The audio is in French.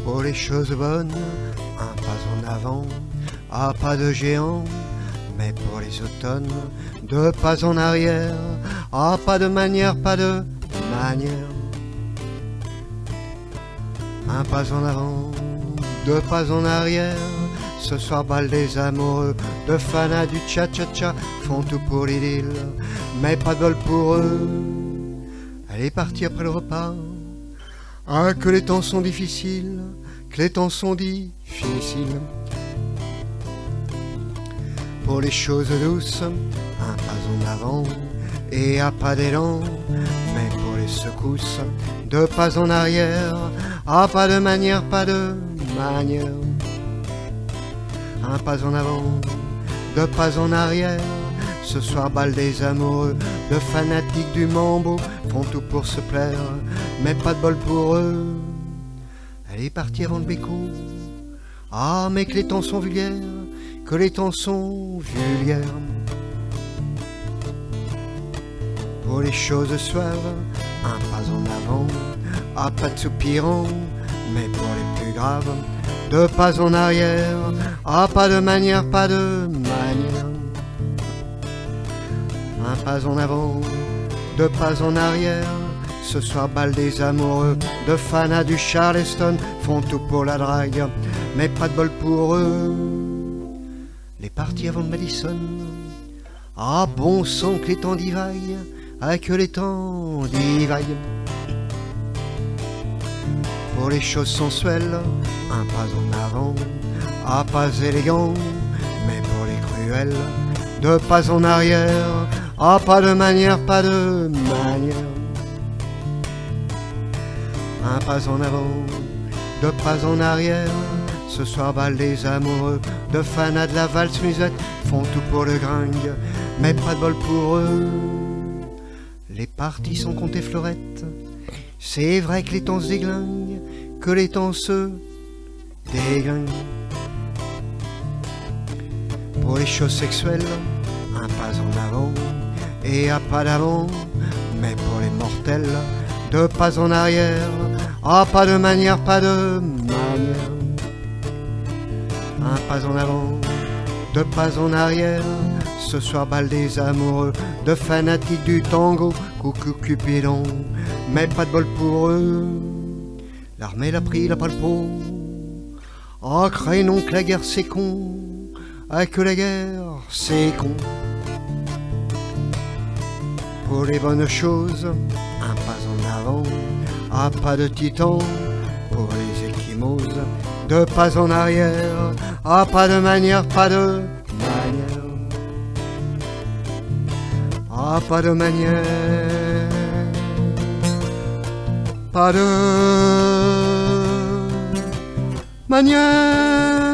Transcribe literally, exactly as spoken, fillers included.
Pour les choses bonnes, un pas en avant, à pas de géant. Mais pour les automnes, deux pas en arrière, à pas de manière, pas de manière. Un pas en avant, deux pas en arrière. Ce soir bal des amoureux, de fanas du cha-cha-cha font tout pour l'idylle, mais pas de bol pour eux. Elle est partie après le repas. Ah, que les temps sont difficiles, que les temps sont difficiles. Pour les choses douces, un pas en avant et à pas d'élan. Mais pour les secousses, deux pas en arrière, à pas de manière, pas de manière. Un pas en avant, deux pas en arrière. Ce soir bal des amoureux, de fanatiques du mambo font tout pour se plaire, mais pas de bol pour eux. Elle est partie avant le béco. Ah, mais que les temps sont vulgaires, que les temps sont vulgaires. Pour les choses suaves, un pas en avant, à pas de soupirant. Mais pour les plus graves, deux pas en arrière, à pas de manière, pas de manière. Un pas en avant, deux pas en arrière. Ce soir bal des amoureux, de fanas du Charleston font tout pour la drague, mais pas de bol pour eux. Les parties avant de Madison. Ah, bon sang que les temps divaillent, ah que les temps divaillent. Pour les choses sensuelles, un pas en avant, à pas élégant. Mais pour les cruelles, deux pas en arrière, à pas de manière, pas de manière. Un pas en avant, deux pas en arrière. Ce soir bal des amoureux, de fanas de la valse musette font tout pour le gringue, mais pas de bol pour eux. Les parties sont comptées fleurettes. C'est vrai que les temps se déglinguent, que les temps se déglinguent. Pour les choses sexuelles, un pas en avant et un pas d'avant. Mais pour les mortels, deux pas en arrière, à pas de manière, pas de manière. Un pas en avant, deux pas en arrière. Ce soir bal des amoureux, de fanatiques du tango, coucou Cupidon, mais pas de bol pour eux. L'armée l'a pris, l'a pas le pot. Ah, craignons que la guerre c'est con, ah que la guerre c'est con. Pour les bonnes choses, un pas en avant, ah pas de titan. Pour les échymoses, deux pas en arrière, ah pas de manière, pas de manière. Ah, pas de manière, pas de manière.